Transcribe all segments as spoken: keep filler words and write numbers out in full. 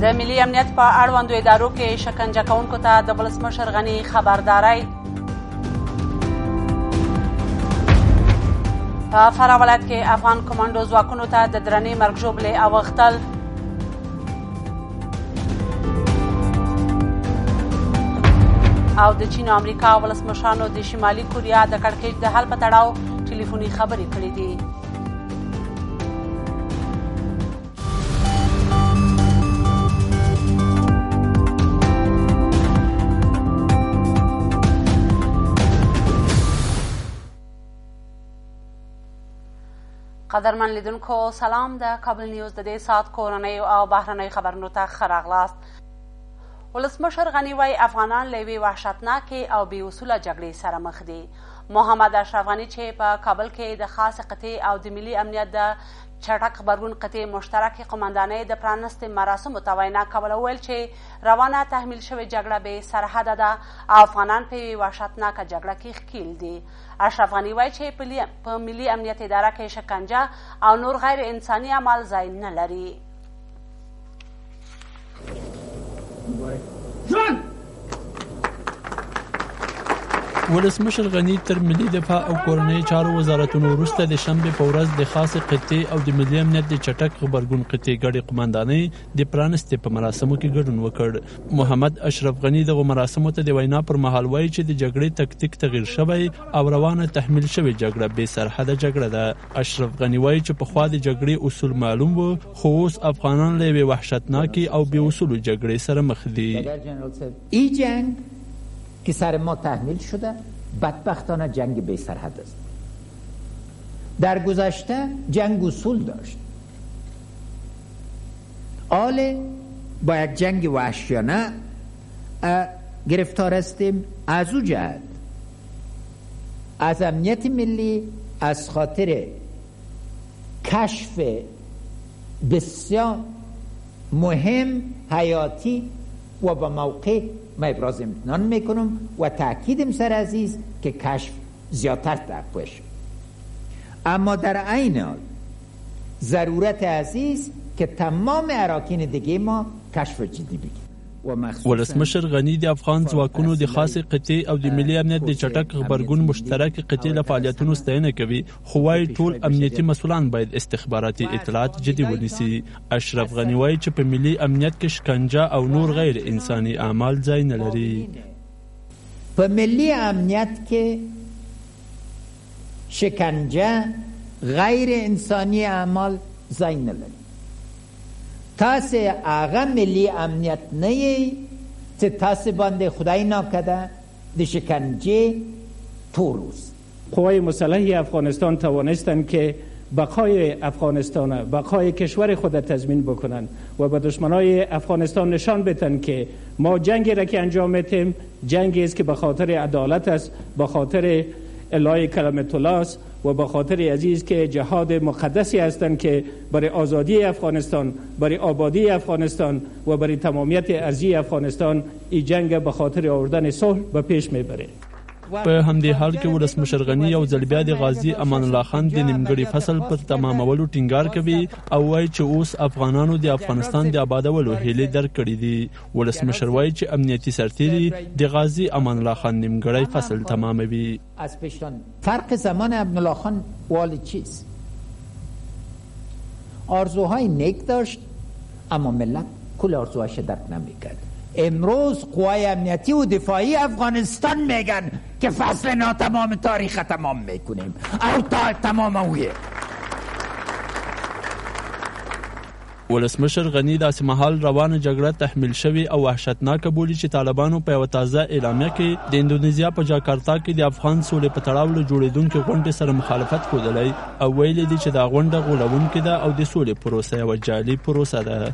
د ملي امنیت په اړوندو ادارو کې شکنجه کوونکو ته د ولسمشر غني خبرداری. په فراه ولایت کې افغان کمانډو ځواکونو ته د درنې مرګ ژوبلې اوښتل. او د چین او امریکا ولسمشرانو د شمالي کوریا د کړکېچ د حل په تړاو ټلیفوني خبرې کړې دي. قدرمن لیدونکو سلام. د کابل نیوز د دې ساعت کورنیو او بهرنیو خبرونو ته ښه راغلاست. ولسمشر غني وایي افغانان له یوې وحشتناکې او بې اصوله جګړې سره مخ دي. محمد اشرف غني چې په کابل کې د خاصې قطعې او د ملي امنیت د چټک غبرګون قطعې مشترکې قمندانۍ د پرانستې مراسمو ته وینا کوله وویل چې روانه تحمیل شوې جګړه بې سرحده ده او افغانان په یوې وحشتناکه جګړه کې ښکیل دي. اشرف غني وایي چې په ملي امنیت اداره کې شکنجه او نور غیر انساني اعمال ځای نه لري. ولسمشر غني تر ملي دفاع او کورنۍ چارو وزارتونو وروسته د شنبې په ورځ د خاصې قطعې او د ملي امنیت د چټک غبرګون قطعې ګډې قمندانۍ د پرانستې په مراسمو کې ګډون وکړ. محمد اشرف غني دغو مراسمو ته د وینا پر مهال وایي چې د جګړې تکتیک تغیر شوی او روانه تحمیل شوې جګړه بې سرحده جګړه ده. اشرف غني وایي چې پخوا د جګړې اصول معلوم وو خو اوس افغانان له یوې وحشتناکې او بې اصولو جګړې سره مخ دي. که سر ما تحمیل شده بدبختانه جنگ بی سرحد است. در گذشته جنگ اصول داشت. آله با یک جنگ وحشیانه گرفتار هستیم. از او جهت از امنیت ملی از خاطر کشف بسیار مهم حیاتی و با موقع ما ابراز امتنان میکنم و تأکیدم سر عزیز که کشف زیادتر تقویه شد. اما در عین حال ضرورت عزیز که تمام اراکین دیگه ما کشف جدی بگیم. ولسمشر غني د افغان ځواکونو د خاصې قطعې او د ملي امنیت د چټک غبرګون مشترک قطعې له فعالیتونو ستاینه کوي خو وايي ټول امنیتي مسؤلان باید استخباراتي اطلاعات جدي ونیسي. اشرف غني وايي چې په ملي امنیت کې شکنجه او نور غیر انساني اعمال ځای نه لري. په ملي امنیت کې شکنجه غیر انساني اعمال ځای نه لري. تاسو هغه ملی امنیت نه یی چې تاسو باندې خدای ناکده د شکنجه توروز. قوای مسلح افغانستان توانستند که بقای افغانستان بقای کشور خود تضمین بکنند و به دشمنای افغانستان نشان بدهند که ما جنگی را که انجام میدیم جنگی است که به خاطر عدالت است، به خاطر اعلای کلمت الله است و به خاطر عزیز که جهاد مقدسی هستند که برای آزادی افغانستان، برای آبادی افغانستان و برای تمامیت ارضی افغانستان این جنگ به خاطر آوردن صلح به پیش میبره. په همدې حال کې ولسمشر غني یو ځل بیا د غازي امان الله خان د نیمګړي فصل پر تمامولو ټینګار کوي او وایي چې اوس افغانانو د افغانستان د آبادولو هیلې درکړې دي. ولسمشر وایي چې امنیتي سرتیري د غازي امان الله خان نیمګړی فصل تماموي. فرق زمان امان الله خان والی چیست؟ آرزوهای نیک داشت اما ملت کل آرزوهاش درک نمیکرد. امروز قوای امنیتی و دفاعی افغانستان میگن که فصل ناتمام تاریخ تمام میکنیم او تا تمام اویه. ولسمشر غني داسې مهال روانه جګړه تحمیل شوې او وحشتناکه بولي چې طالبانو په یوه تازه اعلامیه کې د اندونیزیا په جاکارتا کې د افغان سولې په تړاو له جوړېدونکې غونډې سره مخالفت ښودلی او ویلي دي چې دا غونډه غولونکې ده او د سولې پروسه یوه جعلي پروسه ده.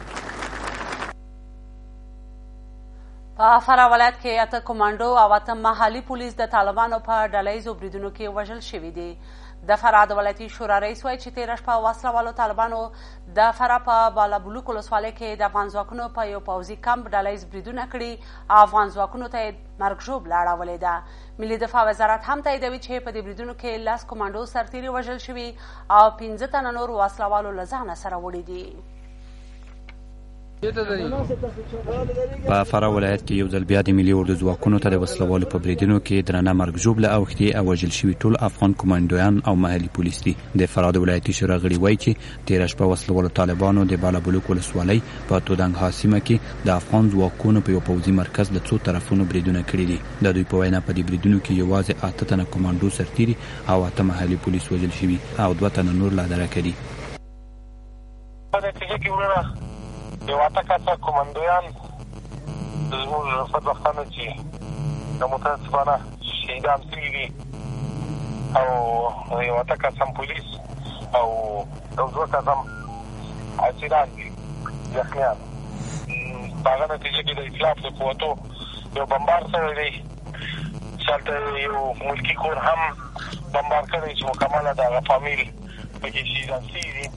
په فراه ولایت کې اته کمانډو او اته محلي پولیس د طالبانو په ډلهییزو بریدونو کې وژل شوي دي. د فراه د ولایتي شورا رئیس وایي چې تېره شپه وسله والو طالبانو د فراه په بالابلوک ولسوالۍ کې د افغان ځواکونو په یو پوځي کمپ ډلهییز بریدونه کړي او افغان ځواکونو ته یې مرګ ژوبله اړولې ده. ملي دفاع وزارت هم تاییدوي چې په دې بریدونو کې لس کمانډو سرتیري وژل شوي او پنځه تنه نور وسله والو له ځانه سره وړي دي. په فراه ولایت کې یو ځل بیا د ملي اردو ځواکونو ته د وسلوالو په بریدونو کې درنه مرګ ژوبله اوښتې او وژل شوي ټول افغان کمانډویان او محلي پولیس دي. د فراه د ولایتي شورا غړي وایي چې تېره شپه وسلوالو طالبانو د بالابلوک ولسوالۍ په تودنګها سیمه کې د افغان ځواکونو په یو پوځي مرکز له څو طرفونو بریدونه کړي دي. د دوی په وینا په دې بریدونو کې یوازې اته تنه کمانډو سرتیري او اته محلي پولیس وژل شوي او دوه تنه نور لا درکه دي. یو اته کسه کمانډویان زموږ بدبختانه چې د متاسفانه شهیدان شوي دي او یو اته کسه پولیس او یو دوه کسه اسیران دي زخمیان. په هغه نتیجه کې د اسلاف د قوتو یو بمبار شوی دی چې هلته یو ملکي کور هم بمبار کړی چې مکمله د هغه فامیل پکې شهیدان شوي دي.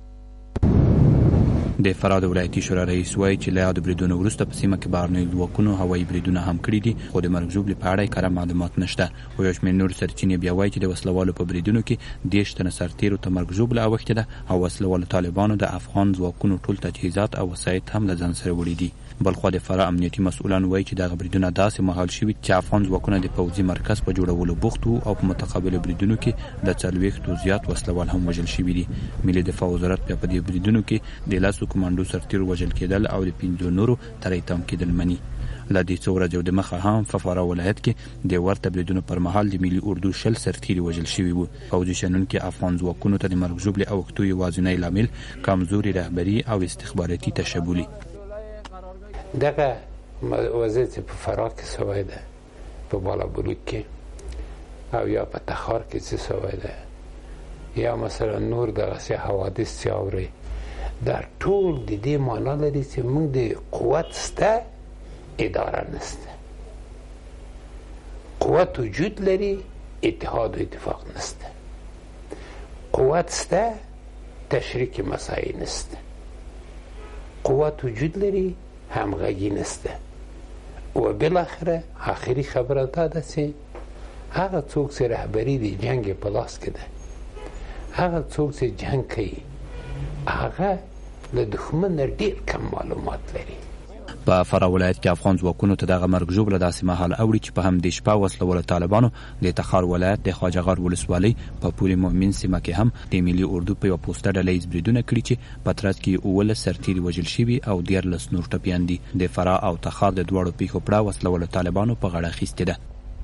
د فراه د ولایتي شورا رئیس وایي چې له یادو بریدونو وروسته په سیمه کې بهرنیو ځواکونو هوایي بریدونه هم کړي دي، خو د مرګ ژوبلې په اړه یې کره معلومات نشته. خو یو شمېر نور سرچینې بیا وایي چې د وسلوالو په بریدونو کې دېرش تنه سرتیرو ته مرګ ژوبله اوښتې ده او وسلوالو طالبانو د افغان ځواکونو ټول تجهیزات او وسایط هم له ځان سره وړي دي. بلخوا د فراه امنیتي مسؤلان وایي چې دغه بریدونه داسې مهال شوي چې افغان ځواکونه د پوځي مرکز په جوړولو بوخت وو او په متقابلو بریدونو کې د څلوېښتو زیات وسلوال هم وژل شوي دي. ملي دفاع وزارت بیا په دې بریدونو کې د لسو کمانډو سرتیرو وژل کېدل او د پنځو نورو تر اعدام کېدل مني. له دې څو ورځو دمخه هم په فراه ولایت کې د ورته بریدونو پر مهال د ملي اردو شل سرتیري وژل شوي وو. پوځي شنونکي افغان ځواکونو ته د مرګ ژوبلې اوښتو یوازینی لامل کمزوري رهبري او استخباراتي تشبولي. دغه وضعیت په فراه کې سوی ده، په بالابلوک کې او یا په تخار کې څه سوی ده، یا مثلا نور دغسې حوادث چې اورئ، دا ټول د دې معنا لري چې موږ د قوت شته، اداره نشته. قوت وجود لري، اتحاد و اتفاق نشته. قوت شته، تشریک مسایل نشته. قوت وجود لري، همغږي نشته. و بالاخره آخري خبره دا ده چې هغه څوک چې رهبري د جنګ په لاس کې ده، هغه څوک چې جنګ کوي، هغه له دښمن نه ډېر کم معلومات لري. په فراه ولایت کې افغان ځواکونو ته دغه مرګ ژوبله داسې مهال اوړي چې په همدې شپه وسلوالو طالبانو د تخار ولایت د خواجه غار ولسوالۍ په پور مؤمن سیمه کې هم د ملي اردو په یوه پوسته ډله ییز بریدونه کړي چې په ترڅ کې اوولس سرتیري وژل شوي او دیارلس نور ټپیان دي. د فراه او تخار د دواړو پیښو پړه وسلوالو طالبانو په غاړه اخیستې ده.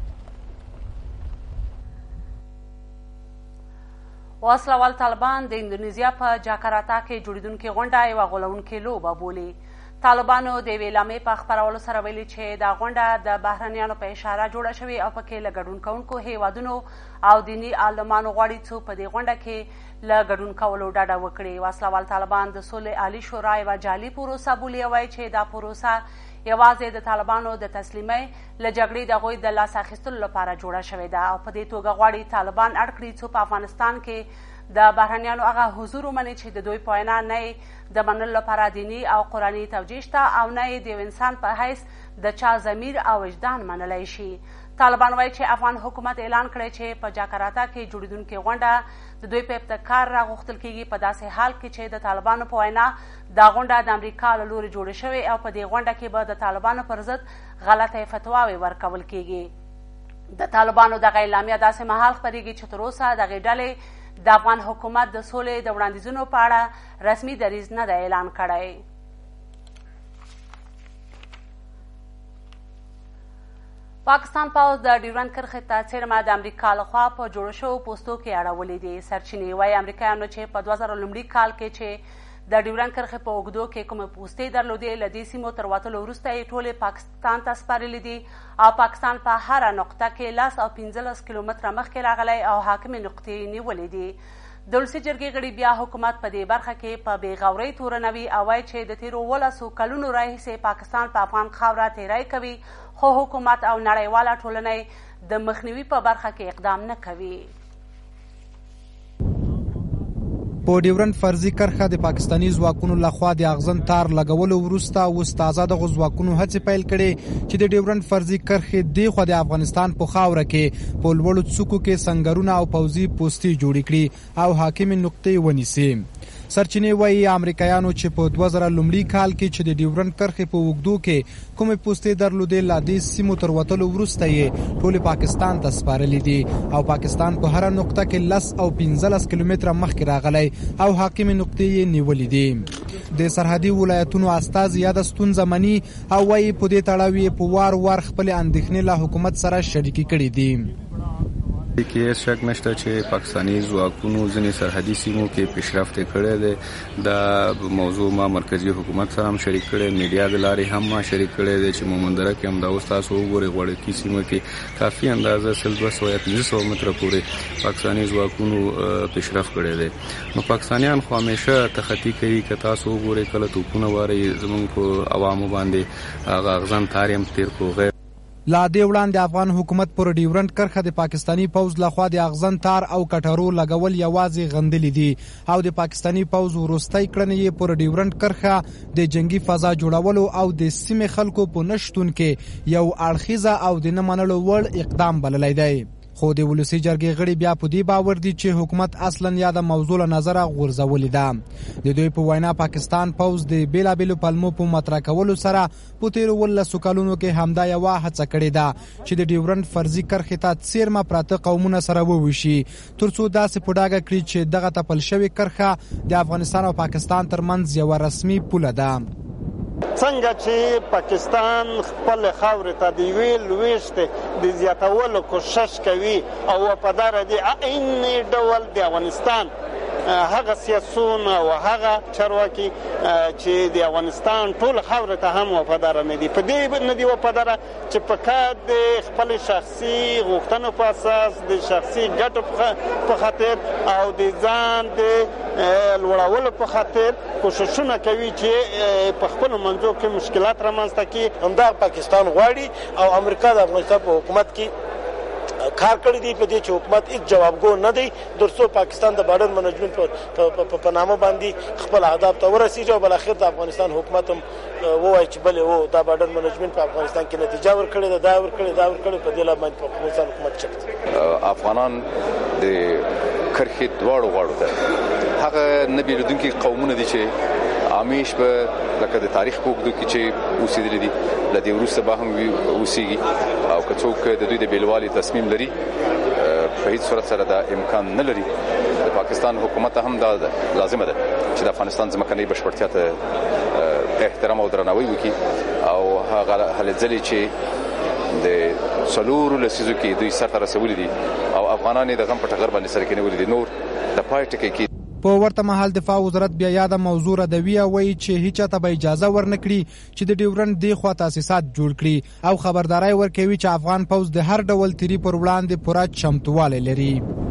وسلوال طالبان د اندونیزیا په جاکارتا کې جوړېدونکې غونډه یوه غولونکې لوبه بولي. طالبانو د یوې اعلامیې په خپرولو سره ویلي چې دا غونډه د بهرنیانو په اشاره جوړه شوې او پکې له ګډون کوونکو هیوادونو او دیني عالمانو غواړي څو په دې غونډه کې له ګډون کولو ډډه وکړي. وسلوال طالبان د سولې عالي شورا یوه جعلي پروسه بولي او وایي چې دا پروسه یوازې د طالبانو د تسلیمۍ له جګړې د هغوی د لاس اخیستلو لپاره جوړه شوې ده او په دې توګه غواړي طالبان اړ کړي څو په افغانستان کې د بهرنیانو هغه حضور ومني چې د دوی په وینا نه یې د منلو لپاره دیني او قرآني توجیه شته او نه یې د یو انسان په حیث د چا ضمیر او وجدان منلی شي. طالبان وایي چې افغان حکومت اعلان کړی چې په جاکارتا کې جوړېدونکې غونډه د دوی په ابتکار راغوښتل کېږي په داسې حال کې چې د طالبانو په وینا دا غونډه د امریکا له لورې جوړه شوې او په دې غونډه کې به د طالبانو پر ضد غلطه فتواوې ورکول کېږي. د طالبانو دغه اعلامیه داسې مهال خپرېږي چې تر اوسه دغې ډلې د افغان حکومت د سولې د وړاندیزونو په اړه رسمي دریځ نه دی اعلان کړی. پاکستان پوځ د ډیورنډ کرښې ته څیرمه د امریکا لخوا په جوړو شوو پوستو کې اړولې دي. سرچینې وایي امریکایانو چې په دوه زره لومړي کال کې چې د ډیورنډ کرښې په اوږدو کې کومې پوستې درلودې له دې سیمو تر وتلو وروسته یې ټولې پاکستان ته سپارلې دي او پاکستان په هره نقطه کې لس او پنځلس کیلومتره مخکې راغلی او حاکمې نقطې نیولې دي. د ولسي جرګې غړي بیا حکومت په دې برخه کې په بې غورۍ تورنوي او وایي چې د تېرو اوولسو کلونو راهیسې پاکستان په افغان خاوره تیری کوي خو حکومت او نړیواله ټولنه د مخنیوي په برخه کې اقدام نه کوي. په ډیورنډ فرضي کرښه د پاکستاني ځواکونو لخوا د اغزن تار لګولو وروسته اوس تازه دغو ځواکونو هڅې پیل کړې چې د ډیورنډ فرضي کرښې دېخوا د افغانستان په خاوره کې په لوړو څوکو کې سنګرونه او پوځي پوستې جوړې کړي او حاکمې نقطې ونیسي. سرچینې وایي امریکایانو چې په دوه زره لومړي کال کې چې د ډیورنډ کرښې په اوږدو کې کومې پوستې درلودې لا دې سیمو تر وتلو وروسته یې ټولې پاکستان ته سپارلي دي او پاکستان په هره نقطه کې لس او پنځلس کیلومتره مخکې راغلی او حاکمې نقطې یې نیولې دي. د سرحدي ولایتونو استازي یاده ستونزه مني او وایي په دې تړاو یې په وار وار خپلې اندېښنې له حکومت سره شریکې کړي دي. کې هیڅ شک نشته چې پاکستاني ځواکونو ځینې سرحدي سیمو کې پیشرفت کړی دی. دا موضوع ما مرکزی حکومت سره هم شریک کړی، میډیا د لارې هم ما شریک کړی دی چې مومندره کې هم دا اوس تاسو وګورئ غوړکي سیمه کې کافي اندازه سل دوه سوه یا پنځه سوه متره پورې پاکستاني ځواکونو پیشرفت کړی دی. نو پاکستانیان خو همیشه تخطي کوي که تاسو وګورئ کله توپونه واري زموږ په عوامو باندې هغه اغزن تار هم تیر کو غیر لا دې وړاندې افغان حکومت پر ډیورنډ کرښه د پاکستاني پوځ لخوا د اغزن تار او کټرو لګول یوازې غندلي دي او د پاکستاني پوځ وروستۍ کړنې یې پر ډیورنډ کرښه د جنگي فضا جوړولو او د سیمې خلکو په نشتون کې یو اړخیزه او د نه منلو وړ اقدام بللی دی. خو د ولسي جرګې غړي بیا په دې باور دي چې حکومت اصلا یا د موضوع له نظره غورځولې ده. د دوی په وینا پاکستان پوځ د بیلابیلو پلمو په مطرح کولو سره په تیرو ولسو کلونو کې همدا یوه هڅه کړې ده چې د ډیورنډ فرضي کرښې ته څیرمه پراته قومونه سره وویشي تر څو داسې په ډاګه کړي چې دغه تپل شوې کرښه د افغانستان او پاکستان ترمنځ یوه رسمي پوله ده. څنګه چې پاکستان خپل خاورې ته د یوې لویشتې د زیاتولو کوشش کوي او وفادار دي عین ډول د افغانستان هغه سیاسون او هغه چارواکي چې د افغانستان ټول خاورې ته هم وفادار نه دي. په دې نه دي وفادار چې په کار د خپل شخصي غوښتنو په اساس د شخصي ګټو په خاطر او د ځان د لوړولو په خاطر کوششونه کوي چې په خپل منځو کې مشکلات رامنځته کړي. همدا پاکستان غواړي او امریکا د افغانستان په حکومت کې کار کړی دی په دې چې حکومت هیڅ جوابګو نه دی درڅو پاکستان د بارډر منیجمنت په نامه باندې خپل اهداف ته ورسیږي او بل اخر د افغانستان حکومت هم وایي چې بلې وو دا بارډر منیجمنت په افغانستان کې نتیجه ورکړې ده دا ورکړې دا ورکړې په دې لاره باندې په افغانستان حکومت چک افغانان د کرښې دواړو غاړو ته هغه نه بیلېدونکي قومونه دي چې همیش به لکه د تاریخ په اوږدو کې چې اوسېدلي دي له دې وروسته به هم اوسېږي او که څوک د دوی د بیلوالي تصمیم لري په هیڅ صورت سره دا امکان نه لري. د پاکستان حکومت هم دا لازمه ده چې د افغانستان ځمکنۍ بشپړتیا ته احترام او درناوی وکړي او هغه هلې ځلې چې د څلورو لسیزو کې دوی سرته رسولي دي او افغانان یې د غم په ټغر باندې سره کېنولي دي نور د پای ټکی کې. په ورته مهال دفاع وزارت بیا یاده موضوع ردوي او وایي چې هیڅ چاته به اجازه ورنکړي چې د ډیورنډ دی خوا تاسیسات جوړ کړي او خبرداري ورکوي چې افغان پوځ د هر ډول تیری پر وړاندې پوره چمتووالی لري.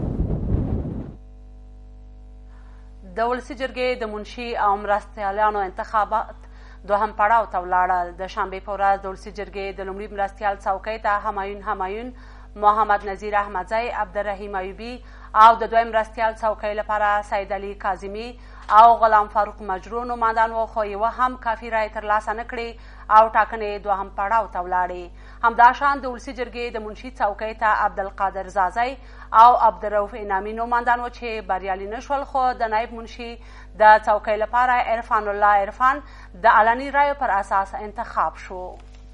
د ولسي جرګې د منشي او مرستیالانو انتخابات دوهم پړاو ته ولاړل. د شنبې په ورځ د ولسي جرګې د لومړي مرستیال څوکۍ ته همایون همایون، محمد نذیر احمدزی، عبدالرحیم ایوبي او د دویم مرستیال څوکۍ لپاره سید علي کاظمي او غلام فاروق مجرو نوماندان وو خو یوه هم کافي رای ترلاسه نه کړې او ټاکنې دوهم پړاو ته ولاړې. همداشان د ولسي جرګې د منشي څوکۍ ته عبدالقادر زازی او عبدالرؤف انعامي نوماندان وو چې بریالي نه شول خو د نایب منشي د څوکۍ لپاره عرفان الله عرفان د علني رایو پر اساس انتخاب شو.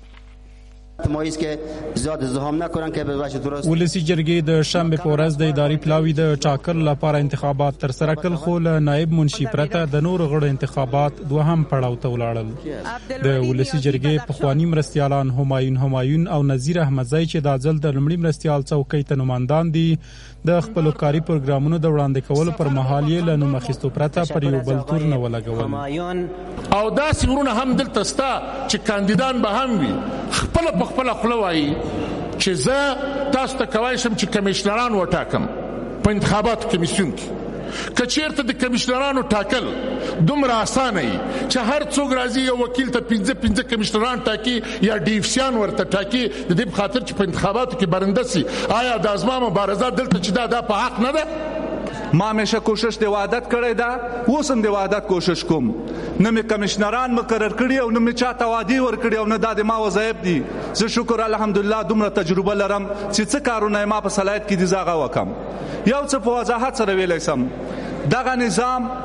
ولسي جرګې د شنبې په ورځ د اداري پلاوي د ټاکلو لپاره انتخابات ترسره کړل خو له نایب منشي پرته د نورو غړو انتخابات دوهم پړاو ته ولاړل. د ولسي جرګې پخواني مرستیالان همایون همایون او نذیر احمدزی چې دا ځل د لومړي مرستیال څوکۍ ته نوماندان دي د خپلو کاري پروګرامونو د وړاندې کولو پر مهال یې له نوم اخیستو پرته پر یو بل تور نه ولګول. او داسې ورونه هم دلته شته چې کاندیدان به هم وي خپله په خپله خوله وایي چې زه تاسو ته کولی شم چې کمیشنران وټاکم په انتخاباتو کمیسیون کې. که چېرته د کمیشنرانو ټاکل دومره اسانه وي چې هر څوک راځي یو وکیل ته پنځه پنځه کمیشنران ټاکي یا ډیوسیان ورته ټاکي د دې په خاطر چې په انتخاباتو کې برنده سي. آیا د ازما مبارزه دلته چې دا دا په حق نه ده؟ ما همیشه کوشش د وحدت کړی ده، اوس هم د وحدت کوشش کوم. نه مې کمیشنران مقرر کړي او نه مې چاته وعدې ورکړي او نه دا د ما وظایف دي. زه شکر الحمدلله دومره تجربه لرم چې څه کارونه ما په صلاحیت کې دي زه هغه وکم. یو څه په وضاحت سره ویلی سم، دغه نظام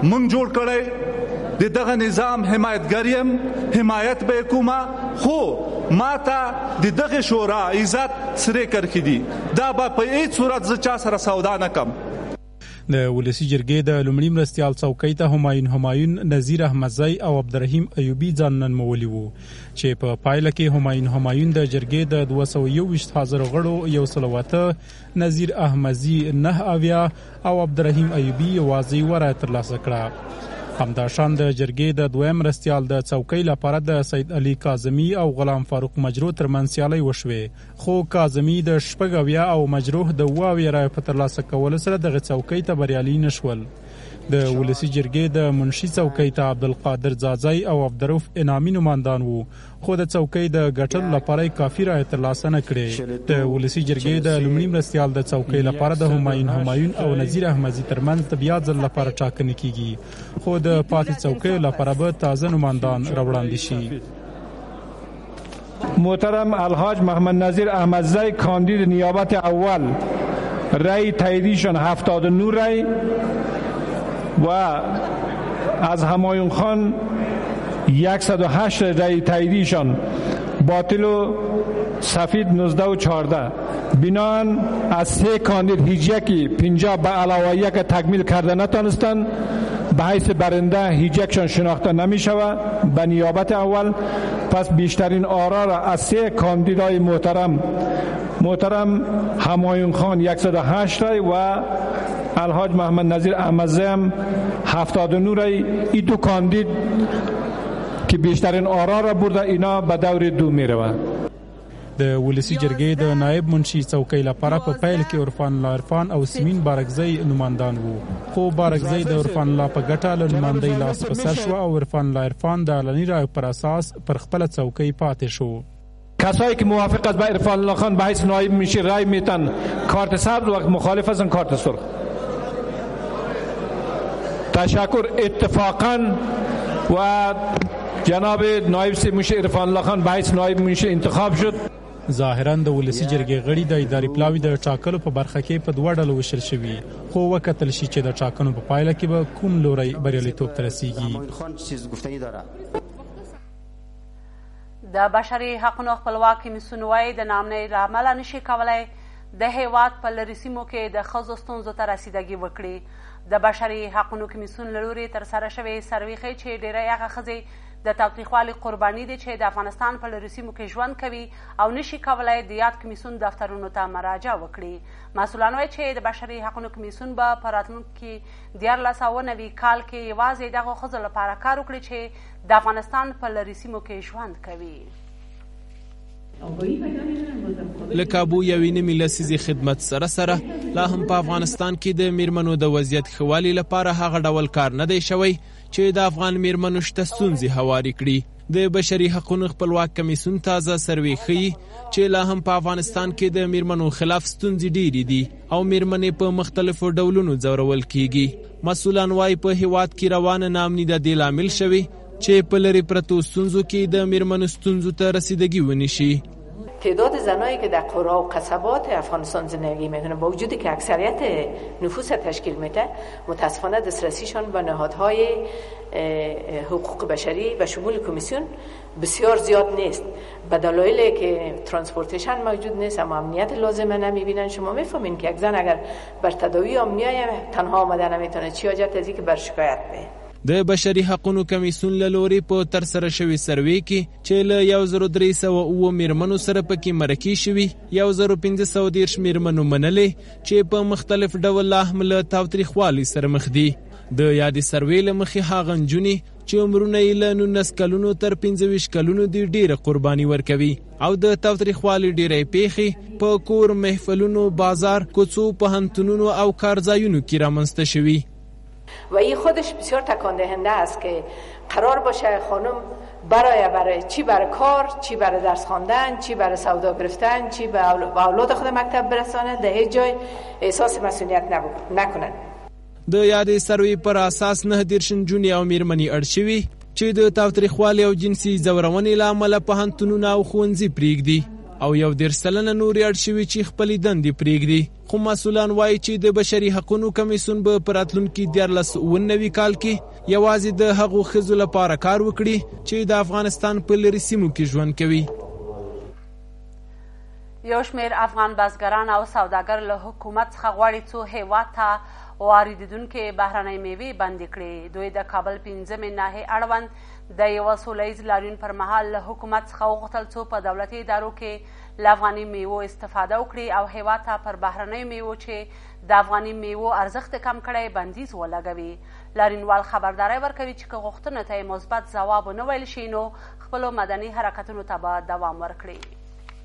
مونږ جوړ کړی د دغه نظام حمایتګر یم، حمایت به کومه، خو ما ته د دغه شورا عزت سره کرخي دي، دا به په هیڅ صورت زه چا سره سودا نه کم. د ولسی جرګې د لومړي مرستیال څوکۍ ته همایون همایون، نذیر احمدزی او عبدالرحیم ایوبي ځان ننمولي وو چې په پایله کې همایون همایون د جرګې د دوه سوه یوویشت حاضرو غړو یو سل او اته، نذیر احمدزي نه اویا او عبدالرحیم ایوبي یوازې ورایه ترلاسه کړه. همداشان د جرګې د دویم مرستیال د څوکۍ لپاره د سید علي کاظمي او غلام فاروق مجروح ترمنځ سیالۍ وشوې، خو کاظمي د شپږ اویا او مجروح د اوه اویا رایو په ترلاسه کولو سره دغه څوکۍ ته بریالي نه شول. د ولسی جرګې د منشي څوکۍ ته عبدالقادر ځاځی او عبدالرؤف انعامي نمایندان وو، خو د څوکۍ د ګټلو لپاره کافي رایې ترلاسه نه کړې. د ولسی جرګې د لومړي مرستیال د څوکۍ لپاره د همایون همایون او نذیر احمدزي ترمنځ د بیا ځل لپاره ټاکنې کیږي، خو د پاتې څوکۍ لپاره به تازه نمایندان راوړاندې شي. محترم الحاج محمد نذیر احمدزی کاندید نیابت اول، رای تاییدیشان هفتاد و نه رای و از همایون خان صد و هشت رای تاییدیشان باطل و سفید نوزده و چهارده. بنان از سه کاندید هیچ یکی پنجاه به علاوه یک تکمیل کرده نتانستند، به حیث برنده هیچ یکشان شناخته نمی شود به نیابت اول. پس بیشترین آرا را از سه کاندیدای محترم محترم همایون خان صد و هشت رای و الحاج محمد نذیر احمدزی هم هفتاد و نه رای، این دو کاندید که بیشترین آرا را برده اینا به دور دو می روند. د ولسی جرګې د نائب منشي څوکۍ لپاره په پیل کې عرفان الله عرفان او سیمین بارکزی نمایندان وو، خو بارکزی د عرفان الله په ګټه له نمایندۍ لاس په سر شو او عرفان الله عرفان د علني رایو پر اساس پر خپله څوکۍ پاتې شو. کسایی که موافق است به عرفان الله خان به حیث نایب منشی رای میتن کارت سبز و مخالف هستن کارت سرخ. تشکر. اتفاقا و جناب نایب منشی عرفان الله خان به حیث نایب منشی انتخاب شد. ظاهرا د ولسی جرګې غړي د اداري پلاوي د ټاکلو په برخه کې په دوه ډلو ویشل شوي، خو وکتل شي چې د ټاکنو په پایله کې به کوم لوری بریالیتوب ته رسیږي. د بشري حقونو خپلواک کمیسیون وایي د نامنۍ له امله نشي کولی د هیواد په لرې سیمو کې د ښځو ستونزو ته رسیدګي وکړي. د بشري حقونو کمیسیون له لوري ترسره شوې سروې ښیي چې ډیری هغه ښځې د تاوتریخوالي قرباني دي چې د افغانستان په لرې سیمو کې ژوند کوي او نشي کولی د یاد کمیسیون دفترونو ته مراجعه وکړي. مسؤلان وایي چې د بشري حقونو کمیسیون به په راتلونکي دیارلس سوه نوي کال کې یوازې دغو ښځو لپاره کار وکړي چې د افغانستان په لرې سیمو کې ژوند کوي. له کابو یوې نیمې لسیزې خدمت سره سره لا هم په افغانستان کې د میرمنو د وضعیت ښه والي لپاره هغه ډول کار نه دی شوی چې د افغان میرمنو شته ستونزې هوارې کړي. د بشري حقونو خپلواک کمیسیون تازه سروې ښیي چې لا هم په افغانستان کې د میرمنو خلاف ستونزې ډېرې دي او میرمنې په مختلفو ډولونو ځورول کیږي. مسؤلان وايي په هیواد کې روانه ناامني د دې لامل شوی چې په لرې پرتو ستونزو کې د میرمنو ستونزو ته رسیدگی ونشي. تعداد زنایی که در قرى و قصبات افغانستان زندگی میکنند با وجودی که اکثریت نفوس تشکیل میده متاسفانه دسترسیشان به نهادهای حقوق بشری و شمول کمیسیون بسیار زیاد نیست به دلایلی که ترانسپورتیشن موجود نیست اما امنیت لازمه نمیبینن. شما میفهمین که یک زن اگر بر تداوی امنیه تنها آمده نمیتونه چی حاجت از اینکه بر شکایت به. د بشري حقونو کمیسیون له لوري په ترسره شوې سروې کې چې له یو زر درې سوه اووه میرمنو سره پکې مرکې شوي یو زر پنځه سوه دېرش میرمنو منلې چې په مختلف ډول لا هم له تاوتریخوالي سره مخ دي. د یادې سروې له مخې هغه نجونې چې عمرونه یې له نولس کلونو تر پنځه ویشت کلونو دي ډېره قرباني ورکوي او د تاوتریخوالي ډېری پیښې په کور، محفلونو، بازار، کوڅو، پوهنتونونو او کارځایونو کې رامنځته شوي. و این خودش بسیار تکان دهنده است که قرار باشه خانم برای برای چی برای کار، چی برای درس خواندن، چی برای سودا گرفتن، چی به اولاد خود مکتب برسانه در هیچ جای احساس مسئولیت نکنن. د یادې سروې پر اساس نه دېرش نجونې او میرمنې اړ شوي چې د تاوتریخوالي او جنسي ځورونې له امله پوهنتونونه او ښوونځي پرېږدي او یو دېرش سلنه نورې اړ شوي چې خپلې دندې پرېږدي. خو مسؤلان وایي چې د بشري حقونو کمیسیون به په راتلونکي دیارلس اووه نوي کال کې یوازې د هغو ښځو لپاره کار وکړي چې د افغانستان په لرې سیمو کې ژوند کوي. یو شمېر افغان بزګران او سوداګر له حکومت څخه غواړي څو هېواد ته واردېدونکې بهرنۍ میوې بندې کړي. دوی د کابل پنځمې ناحیې اړوند د یوه سوله ییز لاریون پر مهال له حکومت څخه وغوښتل څو په دولتي ادارو کې له افغاني میوو استفاده وکړي او هېواد ته پر بهرنیو میوو چې د افغاني میوو ارزښت کم کړی بندیز ولګوي. لاریونوال خبرداری ورکوي چې که غوښتنو ته یې مثبت ځواب ونه ویل شي نو خپلو مدني حرکتونو ته به دوام ورکړي.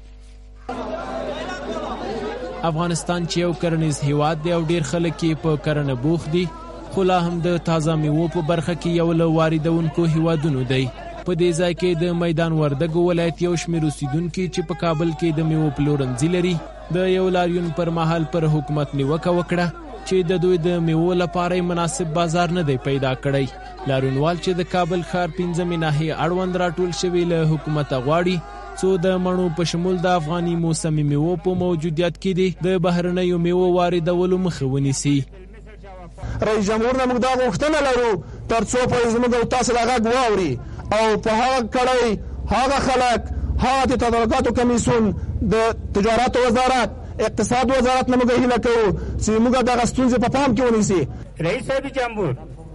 افغانستان چې یو کرنیز هیواد دی او ډیر خلک یې په کرنه بوخت دي، خو لا هم د تازه میوو په برخه کې یو له واردونکو هیوادونو دی. په دې ځای کې د میدان وردګو ولایت یو شمېر اوسیدونکي چې په کابل کې د میوو پلورنځي لري د یو لاریون پر مهال پر حکومت نیوکه وکړه چې د دوی د میوو لپاره مناسب بازار نه دی پیدا کړی. لاریونوال چې د کابل ښار پنځمې ناحیې اړوند راټول شوي له حکومته غواړي څو د مڼو په شمول د افغاني موسمي میوو په موجودیت کې دي د بهرنیو میوو واردولو مخه ونیسي. رئیس جمهور نه موږ دا غوښتنه لرو تر څو پورې زموږ او تاسو د غږ واوري او په هغه کړۍ هغه خلک هغه د تدارکاتو کمیسیون د تجارت وزارت اقتصاد وزارت نه موږ هیله کوو چې موږ دغه ستونزې په پام کې ونیسي. رئیس صاحب جمهور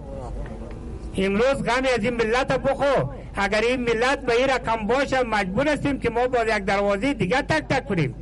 امروز غم از این ملت بخو اگر این ملت به این رقم باشه مجبور هستیم که ما با یک دروازه دیگر تک تک کنیم.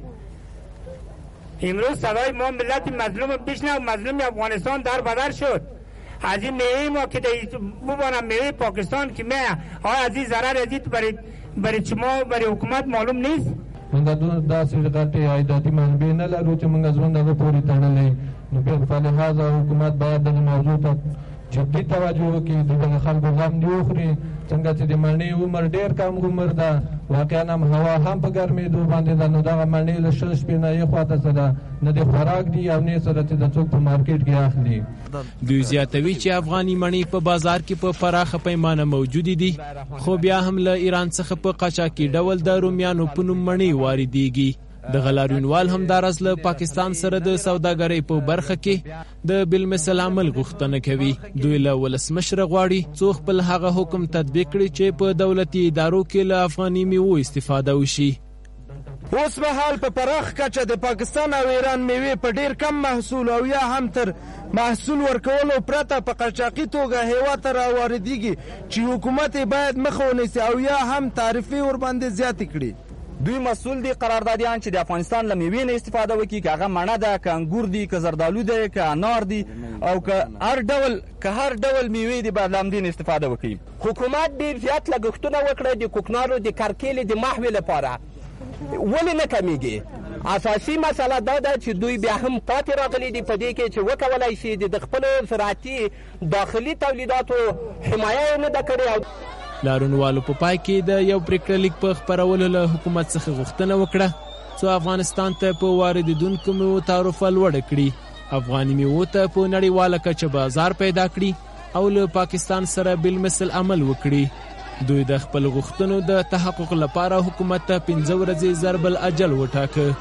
امروز صدای ما ملت مظلوم بشنو مظلوم افغانستان در بدر شد. از این میوه ما که ببانم میوه پاکستان که میه آیا از این ضرر از این برای برای شما برای حکومت معلوم نیست؟ موږ داسې غټې عایداتي منابع نه لرو چې موږ ژوند هغه پورې تړلی نو په لحاظه حکومت باید دغه موضوع ته جدي توجه وکړي. د خلکو غم دې وخوري څنګه چې د مڼې عمر ډېر کم عمر ده، واقعا هم هوا هم په ګرمېدو باندې ده، نو دغه مڼې له شل شپې نه یې خواته څه ده نه د خوراک دي او نه سره چې د څوک په مارکیټ کې اخلي. دوی زیاتوي چې افغاني مڼې په بازار کې په پراخه پیمانه موجودې دي، خو بیا هم له ایران څخه په قاچاقي ډول د رومیانو په نوم مڼې واردېږي. د غلاریونوال همداراز له پاکستان سره د سوداګرۍ په برخه کې د بالمثل عمل غوښتنه کوي. دوی له ولسمشره غواړي څو خپل هغه حکم تطبیق کړي چې په دولتي ادارو کې له افغاني میوو استفاده وشي. اوس مهال په پراخ کچه د پاکستان او ایران میوې په ډیر کم محصول او یا هم تر محصول ورکولو پرته په قاچاقي توګه هیواد ته راواردېږي چې حکومت باید مخه ونیسي او یا هم تعرفې ورباندې زیاتې کړي. دوی مسئول دي قراردادیان چې د افغانستان له میوې نه استفاده وکړي، که هغه مڼه ده، که انګور دي، که زردالو دی، که انار دي او که هر ډول که هر ډول میوې دي باید له همدې نه استفاده وکړي. حکومت ډېر زیات لګښتونه وکړه د کوکنارو د کرکیلې د محوې لپاره، ولې نه کمیږي؟ اساسي مسله دا ده چې دوی بیا هم پاتې راغلي دي په دې کې چې وکولای شي د خپلو زراعتي داخلي تولیداتو حمایه یې نه ده کړې. لاریونوالو په پای کې د یو پریکړه لیک په خپرولو له حکومت څخه غوښتنه وکړه څو افغانستان ته په واردېدونکو میوو تعرفه لوړه کړي، افغاني میوو ته په نړیواله کچه بازار پیدا کړي او له پاکستان سره بالمثل عمل وکړي. دوی د خپل غوښتنو د تحقق لپاره حکومت ته پنځه ورځې ضرب الاجل وټاکه.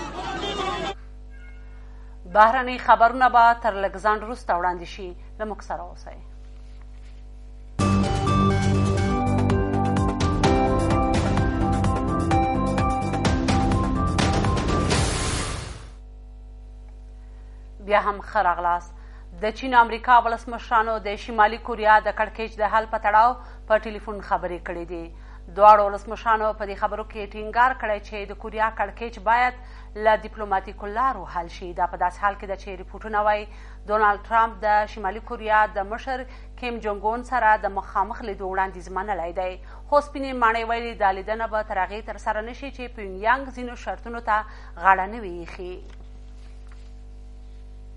بهرني خبرونه به تر لږ ځنډ وروسته وړاندې شي. له موږ سره اوسئ. بیا هم ښه راغلاست. د چین امریکا ولسمشرانو د شمالي کوریا د کړکېچ د حل په تړاو په ټلیفون خبرې کړې دي. دواړو ولسمشرانو په دې خبرو کې ټینګار کړی چې د کوریا کړکېچ باید له ډیپلوماتیکو لارو حل شي. دا په داسې حال کې ده چې ریپورټونه وایي ډونالډ ټرمپ د شمالي کوریا د مشر کیم جونګ اون سره د مخامخ لیدو وړاندیز منلی دی، خو سپینې ماڼۍ ویلي دا لیدنه به تر هغې ترسره نه شي چې پیونګیانګ ځینو شرطونو ته غاړه نه وي ایښي.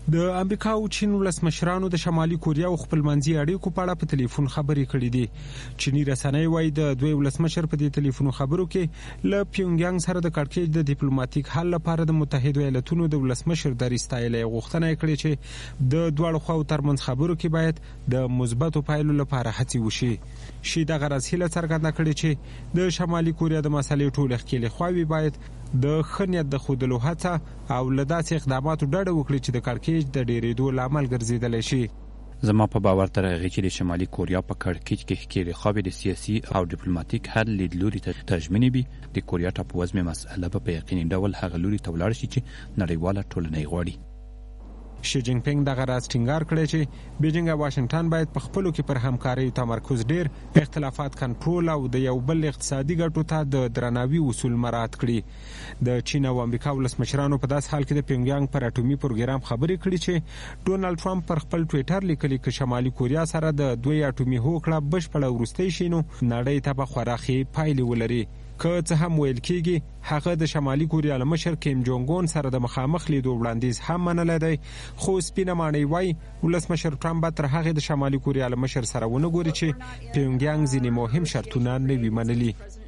د امریکا او چین ولسمشرانو د شمالي کوریا او خپلمنځي اړیکو په اړه په ټلیفون خبرې کړې دي. چینی رسنۍ وایي د دوی ولسمشر په دې ټلیفون خبرو کې له پیونګیانګ سره د کړکېچ د ډیپلوماټیک حل لپاره د متحده ایالاتونو د ولسمشر د ریستایلې غوښتنه کړې چې د دواړو خواو ترمنځ خبرو کې باید د مثبتو پایلو لپاره هڅې وشي. شي د غرض هیله څرګنده کړې چې د شمالي کوریا د مسلې ټول ښکېلې خواوې باید د خنیت د خودلو هڅه او له داسې اقداماتو ډډه وکړي چې د کړکېچ د ډېرېدو لامل ګرځېدلی شي. زما په باور تر هغې چې د شمالي کوریا په کړکېچ کې ښکېلې خواوې د سیاسي او ډیپلوماټیک حل لیدلوري ته ترجمانې وي، د کوریا ټاپووزمې مسأله به په یقیني ډول هغه لوري ته ولاړ شي چې نړیواله ټولنه یې غواړي. شي جین پینګ دغه راز ټینګار کړی چې بیجینګ او واشنگټن باید په خپلو کې پر همکارۍ تمرکز ډیر اختلافات کنټرول او د یو بل اقتصادي ګټو ته د درناوي اصول مراعات کړي. د چین او امریکا ولسمشرانو په داس حال کې د پیونګیانګ پر اټومي پروګرام خبرې کړي چې ډونالد ټرمپ پر خپل ټویټر لیکلي چې شمالي کوریا سره د دوی اټومي هوکړه بشپړه وروستۍ شي نو نړۍ ته به خورا ښې پایلې ولري. که څه هم ویل کېږي هغه د شمالي کوریا له مشر کیم جونګ اون سره د مخامخ لیدو وړاندیز هم منلی دی، خو سپینه ماڼۍ وایي ولسمشر ټرمپ به تر هغې د شمالي کوریا له مشر سره ونه ګوري چې پیونګیانګ ځینې مهم شرطونه نه وي منلي.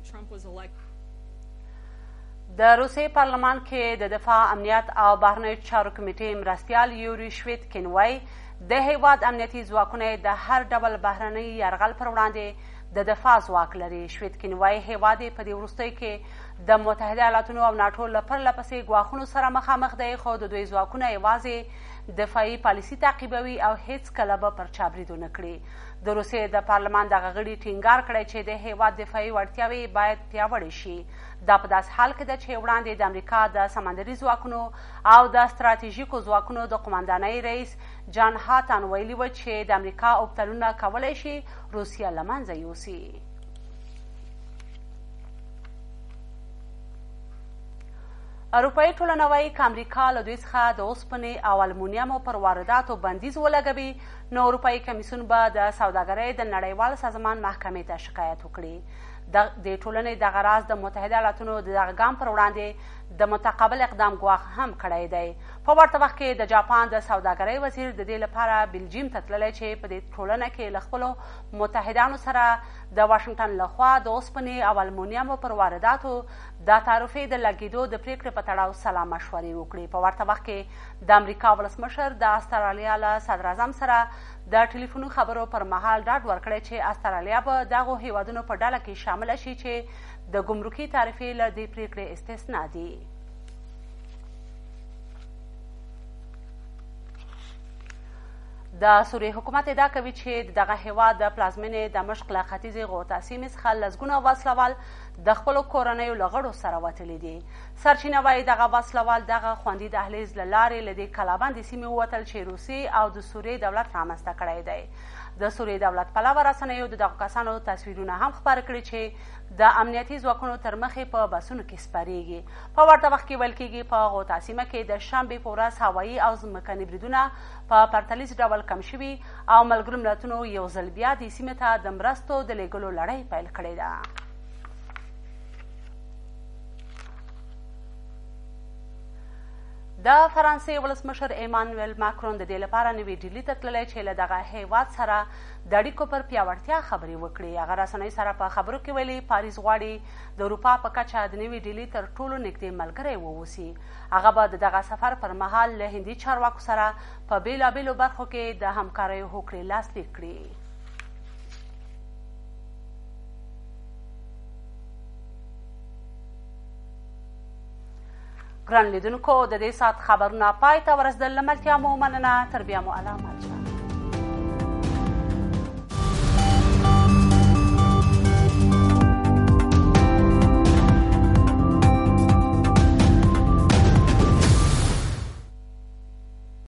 د روسیې پارلمان کې د دفاع امنیت او بهرنیو چارو کمیټې مرستیال یوري شویتکین وایي د هیواد امنیتي ځواکونه د هر ډول بهرني یرغل پر وړاندې د دفاع ځواک لري. شویتکین وایي هیواد یې په دې وروستیو کې د متحده ایالاتونو او ناټو له پرله پسې ګواښونو سره مخامخ دی، خو د دوی ځواکونه یوازې دفاعي پالیسي تعقیبوي او هیڅ کله به پر چا برید ونه کړي. د روسیې د پارلمان دغه غړي ټینګار کړی چې د هیواد دفاعي وړتیاوې باید پیاوړې شي. دا په داسې حال کې ده چې وړاندې د امریکا د سمندري ځواکونو او د ستراتیژیکو ځواکونو د قماندانۍ رئیس جان هاتن ویلي و چې د امریکا اوبتلونه کولی شي روسیه له منځه یوسي. اروپایي ټولنه وایي که امریکا له دوی څخه د اوسپنې او المونیمو پر وارداتو بندیز ولګوي نو اروپایي کمیسیون به د سوداګرۍ د نړیوال سازمان محکمې ته شکایت وکړي. د دې ټولنې دغه راز د متحده ایالاتونو د دغه ګام پر وړاندې د متقابل اقدام ګواښ هم کړی دی. په ورته وخت کې د جاپان د سوداګرۍ وزیر د دې لپاره بلجیم ته تللی چې په دې ټولنه کې له خپلو متحدانو سره د واشنګټن لخوا د اوسپنې او المونیمو پر وارداتو د تعرفې د لګېدو د پریکړې په تړاو سلا مشورې وکړي. په ورته وخت کې د امریکا ولسمشر د استرالیا له صدراعظم سره د ټلیفوني خبرو پر مهال ډاډ ورکړی چې استرالیا به دغو هیوادونو په ډله کې شامله شي چې د ګمرکي تعرفې له دې پریکړې استثنا دي. د سوریې حکومت ادعا کوي چې دغه هیواد د پلازمینې دمشق له ختیځې غوطه سیمې څخه لسګونه وسلوال د خپلو کورنیو له غړو سره وتلي دي. سرچینه وایي دغه وسلوال دغه خوندي دهلیز له لارې له دې کلابندې سیمې ووتل چې روسیې او د سوریې دولت رامنځته کړی دی. د سوریې دولت پلوه رسنیو د دغو کسانو تصویرونه هم خپاره کړي چې د امنیتي ځواکونو تر مخې په بسونو کې سپریږي. په ورته وخت کې ویل کېږي په غوطه سیمه کې د شنبې په ورځ هوایي او ځمکني بریدونه په پرتلیز ډول کم شوي او ملګرو ملتونو یو ځل بیا دې سیمې ته د مرستو د لیږلو لړۍ پیل کړې ده. د فرانسې ولسمشر ایمانویل ماکرون د دې لپاره نوې ډیلي ته تللی چې له دغه هیواد سره د اړیکو پر پیاوړتیا خبرې وکړي. هغه رسنۍ سره په خبرو کې ویلي پاریس غواړي د اروپا په کچه د نوې ډیلي تر ټولو نږدې ملګری واوسي. هغه به د دغه سفر پر مهال له هندي چارواکو سره په بېلابېلو برخو کې د همکاریو هوکړې لاسلیک کړي. ګران لیدونکو د دې ساعت خبرونه پای ته ورسېدل. له ملتیا مو مننه. تر بیا مو الله مل.